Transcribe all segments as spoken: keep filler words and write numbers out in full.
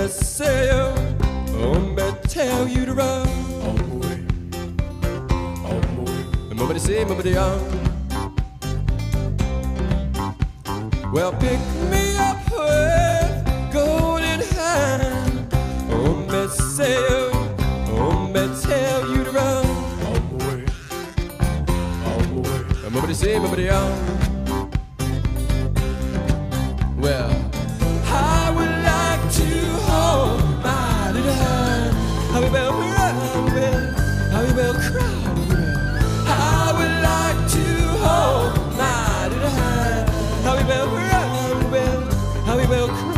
me say you, oh me tell you to run. On my way, on my way. Nobody say, nobody young. Well, pick me up with golden hand. Oh me say you, oh me tell you to run. On my way, on my way. Nobody say, nobody young. Well, I would like to hold my little hand. How we will run, how we will cry. I would like to hold my little hand. How we will run, how we will cry.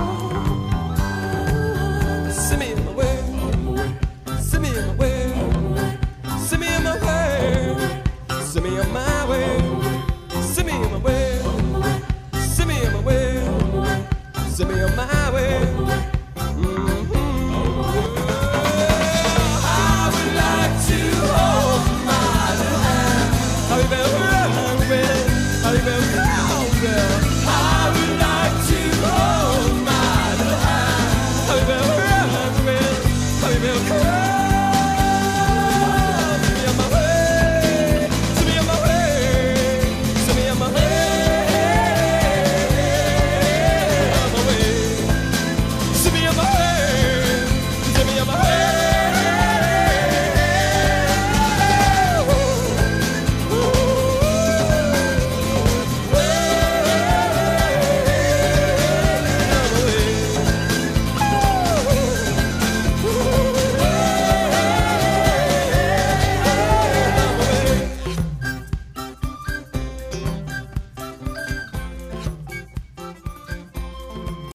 Send me in my way, send me in my way, send me in my way, send me on my way, send me in my way, send me in my way, send me on my way.